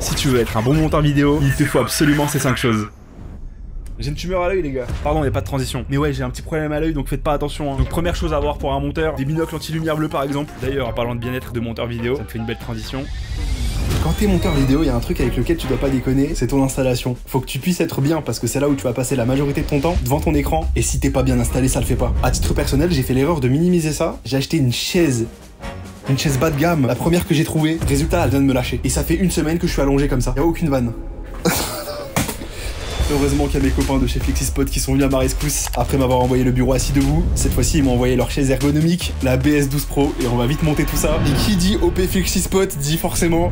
Si tu veux être un bon monteur vidéo, il te faut absolument ces 5 choses. J'ai une tumeur à l'œil les gars. Pardon, y a pas de transition. Mais ouais, j'ai un petit problème à l'œil donc faites pas attention hein. Donc première chose à avoir pour un monteur, des binocles anti-lumière bleue par exemple. D'ailleurs, en parlant de bien-être de monteur vidéo, ça me fait une belle transition. Quand t'es monteur vidéo, il y a un truc avec lequel tu dois pas déconner, c'est ton installation. Faut que tu puisses être bien parce que c'est là où tu vas passer la majorité de ton temps devant ton écran. Et si t'es pas bien installé, ça le fait pas. À titre personnel, j'ai fait l'erreur de minimiser ça. J'ai acheté une chaise bas de gamme, la première que j'ai trouvée. Résultat, elle vient de me lâcher. Et ça fait une semaine que je suis allongé comme ça. Y a aucune vanne. Heureusement qu'il y a mes copains de chez FlexiSpot qui sont venus à ma rescousse après m'avoir envoyé le bureau assis debout. Cette fois-ci, ils m'ont envoyé leur chaise ergonomique, la BS12 Pro, et on va vite monter tout ça. Et qui dit OP FlexiSpot dit forcément...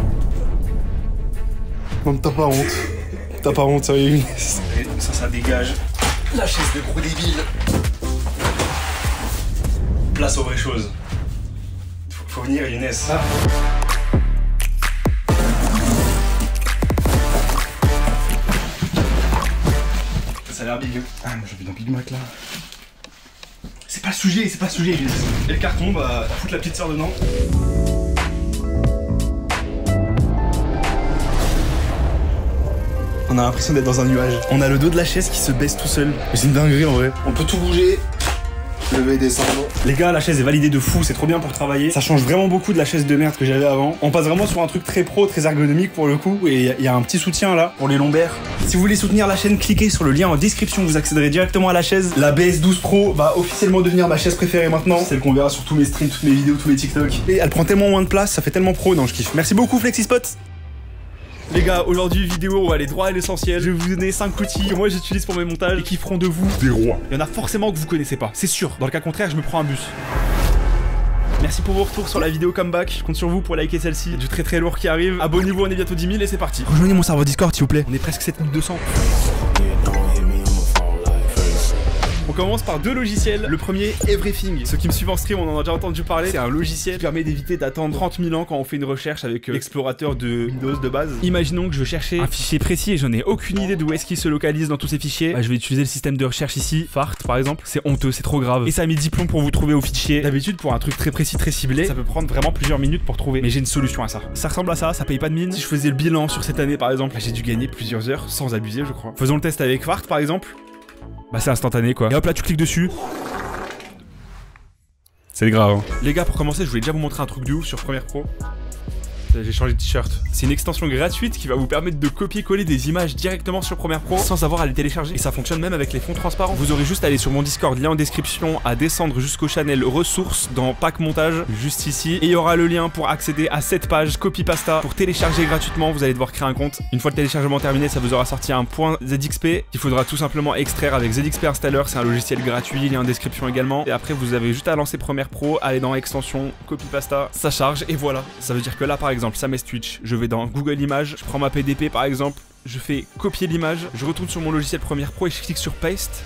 Non, t'as pas honte. T'as pas honte, sérieux. Ça dégage. La chaise de gros débile. Place aux vraies choses. Faut venir, Younes. Ah. Ça a l'air big. Ah, moi j'ai vu dans Big Mac là. C'est pas le sujet, Younes. Et le carton, bah, foutre la petite sœur dedans. On a l'impression d'être dans un nuage. On a le dos de la chaise qui se baisse tout seul. C'est une dinguerie en vrai. On peut tout bouger. Lever et descendre. Les gars, la chaise est validée de fou, c'est trop bien pour travailler. Ça change vraiment beaucoup de la chaise de merde que j'avais avant. On passe vraiment sur un truc très pro, très ergonomique pour le coup. Et il y a un petit soutien là pour les lombaires. Si vous voulez soutenir la chaîne, cliquez sur le lien en description, vous accéderez directement à la chaise. La BS12 Pro va officiellement devenir ma chaise préférée maintenant. Celle qu'on verra sur tous mes streams, toutes mes vidéos, tous mes TikTok. Et elle prend tellement moins de place, ça fait tellement pro, non je kiffe. Merci beaucoup FlexiSpot. Les gars, aujourd'hui vidéo, on va aller droit à l'essentiel. Je vais vous donner 5 outils que moi j'utilise pour mes montages et qui feront de vous des rois. Il y en a forcément que vous connaissez pas, c'est sûr. Dans le cas contraire, je me prends un bus. Merci pour vos retours sur la vidéo comeback. Je compte sur vous pour liker celle-ci. Il y a du très très lourd qui arrive. Abonnez-vous, on est bientôt 10 000 et c'est parti. Rejoignez mon serveur Discord s'il vous plaît. On est presque 7200. On commence par 2 logiciels. Le premier, Everything. Ceux qui me suivent en stream, on en a déjà entendu parler. C'est un logiciel qui permet d'éviter d'attendre 30 000 ans quand on fait une recherche avec l'explorateur de Windows de base. Imaginons que je veux chercher un fichier précis et je n'ai aucune idée d'où est-ce qu'il se localise dans tous ces fichiers. Bah, je vais utiliser le système de recherche ici. Fart par exemple. C'est honteux, c'est trop grave. Et ça a mis 10 plombs pour vous trouver au fichier. D'habitude, pour un truc très précis, très ciblé, ça peut prendre vraiment plusieurs minutes pour trouver. Mais j'ai une solution à ça. Ça ressemble à ça paye pas de mine. Si je faisais le bilan sur cette année par exemple, j'ai dû gagner plusieurs heures sans abuser, je crois. Faisons le test avec Fart par exemple. Bah c'est instantané quoi. Et hop là tu cliques dessus. C'est grave hein. Les gars, pour commencer je voulais déjà vous montrer un truc de ouf sur Premiere Pro. J'ai changé de t-shirt. C'est une extension gratuite qui va vous permettre de copier-coller des images directement sur Premiere Pro sans avoir à les télécharger. Et ça fonctionne même avec les fonds transparents. Vous aurez juste à aller sur mon Discord, lien en description, à descendre jusqu'au channel ressources dans Pack Montage, juste ici. Et il y aura le lien pour accéder à cette page copy-pasta pour télécharger gratuitement. Vous allez devoir créer un compte. Une fois le téléchargement terminé, ça vous aura sorti un .zxp qu'il faudra tout simplement extraire avec ZXP Installer. C'est un logiciel gratuit, lien en description également. Et après, vous avez juste à lancer Premiere Pro, aller dans extension, copy-pasta, ça charge et voilà. Ça veut dire que là, par exemple, ça met Twitch, je vais dans Google Images, je prends ma PDP par exemple, je fais copier l'image, je retourne sur mon logiciel Premiere Pro et je clique sur Paste.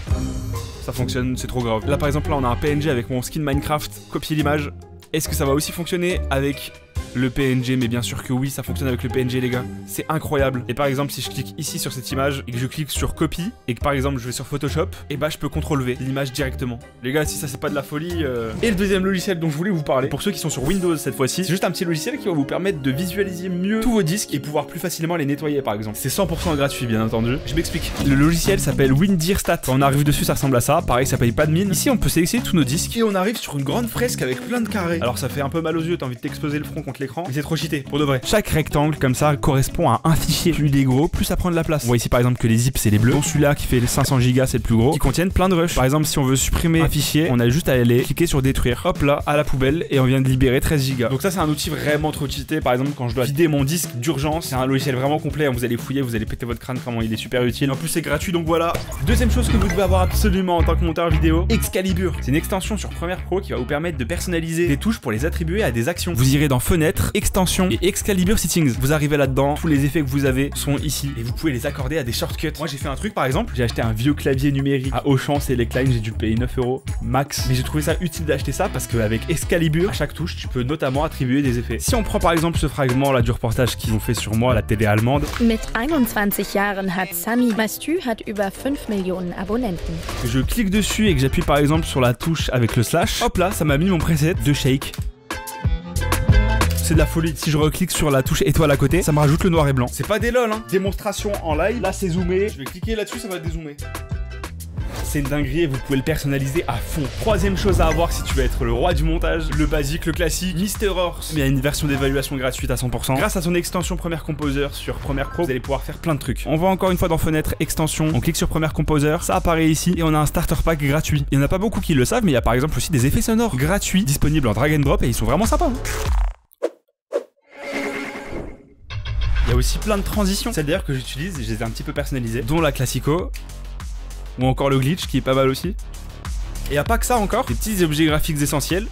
Ça fonctionne, c'est trop grave. Là par exemple, là on a un PNG avec mon skin Minecraft, copier l'image. Est-ce que ça va aussi fonctionner avec le PNG? Mais bien sûr que oui, ça fonctionne avec le PNG les gars. C'est incroyable. Et par exemple, si je clique ici sur cette image et que je clique sur copie et que par exemple je vais sur Photoshop, et bah je peux CTRL-V l'image directement. Les gars, si ça c'est pas de la folie. Et le deuxième logiciel dont je voulais vous parler, pour ceux qui sont sur Windows cette fois-ci, c'est juste un petit logiciel qui va vous permettre de visualiser mieux tous vos disques et pouvoir plus facilement les nettoyer par exemple. C'est 100% gratuit bien entendu. Je m'explique. Le logiciel s'appelle WinDirStat. Quand on arrive dessus, ça ressemble à ça. Pareil, ça paye pas de mine. Ici, on peut sélectionner tous nos disques et on arrive sur une grande fresque avec plein de carrés. Alors ça fait un peu mal aux yeux, t'as envie de t'exploser le front contre l'écran, mais c'est trop cheaté, pour de vrai. Chaque rectangle comme ça correspond à un fichier. Plus il est gros, plus ça prend de la place. On voit ici par exemple que les zips c'est les bleus. Bon, celui-là qui fait les 500 Go c'est le plus gros, qui contiennent plein de rush. Par exemple, si on veut supprimer un fichier, on a juste à aller cliquer sur détruire. Hop là, à la poubelle et on vient de libérer 13 Go. Donc ça c'est un outil vraiment trop cheaté. Par exemple, quand je dois vider mon disque d'urgence, c'est un logiciel vraiment complet. Vous allez fouiller, vous allez péter votre crâne comment il est super utile. En plus c'est gratuit donc voilà. Deuxième chose que vous devez avoir absolument en tant que monteur vidéo, Excalibur. C'est une extension sur Premiere Pro qui va vous permettre de personnaliser des touches pour les attribuer à des actions. Vous irez dans Fenêtre, Extensions et Excalibur Settings. Vous arrivez là-dedans, tous les effets que vous avez sont ici et vous pouvez les accorder à des shortcuts. Moi j'ai fait un truc par exemple, j'ai acheté un vieux clavier numérique à Auchan Selectline, j'ai dû le payer 9 € max. Mais j'ai trouvé ça utile d'acheter ça parce qu'avec Excalibur, à chaque touche, tu peux notamment attribuer des effets. Si on prend par exemple ce fragment là du reportage qu'ils ont fait sur moi, la télé allemande. Mit 21 Jahren hat Sami Mastu hat über 5 Millionen Abonnenten. Je clique dessus et que j'appuie par exemple sur la touche avec le slash. Hop là, ça m'a mis mon preset de shake. c'est de la folie. Si je reclique sur la touche étoile à côté, ça me rajoute le noir et blanc. C'est pas des lol, hein. Démonstration en live. Là, c'est zoomé. Je vais cliquer là-dessus, ça va dézoomer. C'est une dinguerie et vous pouvez le personnaliser à fond. Troisième chose à avoir si tu veux être le roi du montage, le basique, le classique, Mr. Horse. Il y a une version d'évaluation gratuite à 100%. Grâce à son extension Premiere Composer sur Premiere Pro, vous allez pouvoir faire plein de trucs. On va encore une fois dans fenêtre extension, on clique sur Premiere Composer, ça apparaît ici et on a un starter pack gratuit. Il y en a pas beaucoup qui le savent, mais il y a par exemple aussi des effets sonores gratuits disponibles en drag and drop et ils sont vraiment sympas. Il y a aussi plein de transitions. Celles d'ailleurs que j'utilise, je les ai un petit peu personnalisées, dont la Classico. Ou encore le glitch qui est pas mal aussi. Et y a pas que ça encore, des petits objets graphiques essentiels.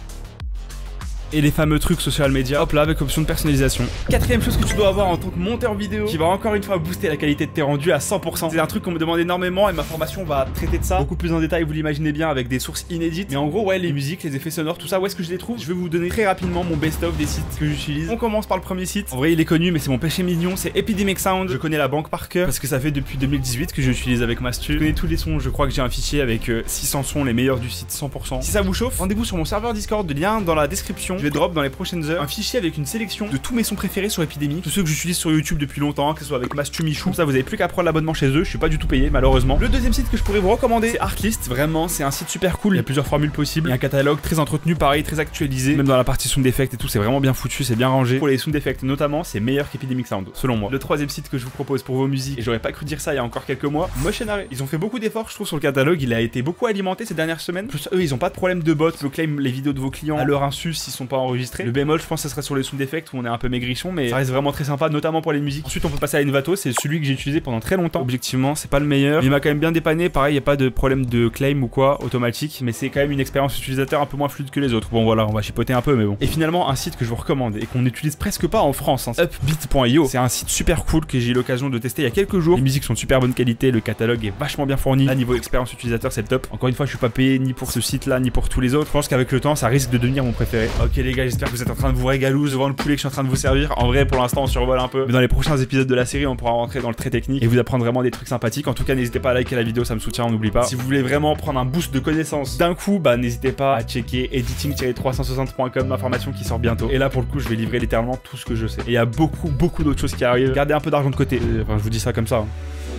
Et les fameux trucs social media, hop là, avec option de personnalisation. Quatrième chose que tu dois avoir en tant que monteur vidéo, qui va encore une fois booster la qualité de tes rendus à 100%. C'est un truc qu'on me demande énormément et ma formation va traiter de ça beaucoup plus en détail, vous l'imaginez bien, avec des sources inédites. Mais en gros, ouais, les musiques, les effets sonores, tout ça, où est-ce que je les trouve? Je vais vous donner très rapidement mon best-of des sites que j'utilise. On commence par le premier site. En vrai, il est connu, mais c'est mon péché mignon, c'est Epidemic Sound. Je connais la banque par cœur, parce que ça fait depuis 2018 que j'utilise avec Mastu. Je connais tous les sons, je crois que j'ai un fichier avec 600 sons, les meilleurs du site 100%. Si ça vous chauffe, rendez-vous sur mon serveur Discord, le lien dans la description. Je vais drop dans les prochaines heures un fichier avec une sélection de tous mes sons préférés sur Epidemic, tous ceux que j'utilise sur YouTube depuis longtemps, que ce soit avec Mastu Michou. Ça, vous avez plus qu'à prendre l'abonnement chez eux, je suis pas du tout payé malheureusement. Le deuxième site que je pourrais vous recommander, c'est Artlist. Vraiment, c'est un site super cool, il y a plusieurs formules possibles, il y a un catalogue très entretenu, pareil, très actualisé, même dans la partie sound effect et tout, c'est vraiment bien foutu, c'est bien rangé. Pour les sound effects notamment, c'est meilleur qu'Epidemic Sound, selon moi. Le troisième site que je vous propose pour vos musiques, et j'aurais pas cru dire ça il y a encore quelques mois, Motionary. Ils ont fait beaucoup d'efforts, je trouve, sur le catalogue, il a été beaucoup alimenté ces dernières semaines. Plus, eux, ils ont pas de problème de bots, ils claim les vidéos de vos clients à leur insu s'ils sont pas enregistrés. Le bémol, je pense, ça serait sur les sound effects où on est un peu maigrichon, mais ça reste vraiment très sympa, notamment pour les musiques. Ensuite, on peut passer à Envato, c'est celui que j'ai utilisé pendant très longtemps. Objectivement, c'est pas le meilleur, mais il m'a quand même bien dépanné. Pareil, y a pas de problème de claim ou quoi automatique, mais c'est quand même une expérience utilisateur un peu moins fluide que les autres. Bon, voilà, on va chipoter un peu, mais bon. Et finalement, un site que je vous recommande et qu'on n'utilise presque pas en France, hein, Upbeat.io. C'est un site super cool que j'ai eu l'occasion de tester il y a quelques jours. Les musiques sont de super bonne qualité, le catalogue est vachement bien fourni. Là, niveau expérience utilisateur, c'est le top. Encore une fois, je suis pas payé ni pour ce site-là, ni pour tous les autres. Je pense qu'avec le temps, ça risque de devenir mon préféré. Ok, les gars, j'espère que vous êtes en train de vous régaler devant le poulet que je suis en train de vous servir. En vrai, pour l'instant, on survole un peu. Mais dans les prochains épisodes de la série, on pourra rentrer dans le très technique et vous apprendre vraiment des trucs sympathiques. En tout cas, n'hésitez pas à liker la vidéo, ça me soutient, on n'oublie pas. Si vous voulez vraiment prendre un boost de connaissances d'un coup, bah n'hésitez pas à checker editing-360.com, ma formation qui sort bientôt. Et là, pour le coup, je vais livrer littéralement tout ce que je sais. Et il y a beaucoup d'autres choses qui arrivent. Gardez un peu d'argent de côté. Enfin, je vous dis ça comme ça. Hein.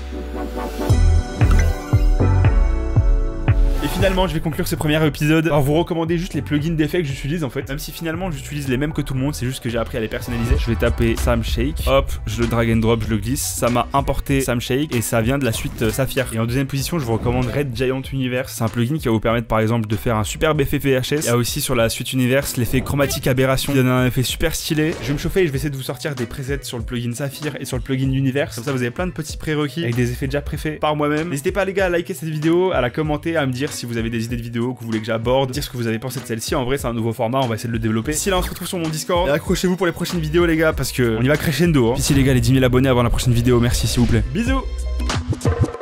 Finalement, je vais conclure ce premier épisode par vous recommander juste les plugins d'effets que j'utilise en fait. Même si finalement j'utilise les mêmes que tout le monde, c'est juste que j'ai appris à les personnaliser. Je vais taper Sam Shake, hop, je le drag and drop, je le glisse. Ça m'a importé Sam Shake et ça vient de la suite Saphir. Et en deuxième position, je vous recommande Red Giant Universe. C'est un plugin qui va vous permettre par exemple de faire un superbe effet VHS. Il y a aussi sur la suite Universe l'effet chromatique aberration qui donne un effet super stylé. Je vais me chauffer et je vais essayer de vous sortir des presets sur le plugin Saphir et sur le plugin Universe. Comme ça, vous avez plein de petits prérequis avec des effets déjà préfaits par moi-même. N'hésitez pas les gars à liker cette vidéo, à la commenter, à me dire si vous avez des idées de vidéos que vous voulez que j'aborde, dire ce que vous avez pensé de celle-ci. En vrai, c'est un nouveau format, on va essayer de le développer. D'ici là, on se retrouve sur mon Discord. Et accrochez-vous pour les prochaines vidéos, les gars, parce que on y va crescendo. Hein. Ici, les gars, les 10 000 abonnés avant la prochaine vidéo. Merci, s'il vous plaît. Bisous.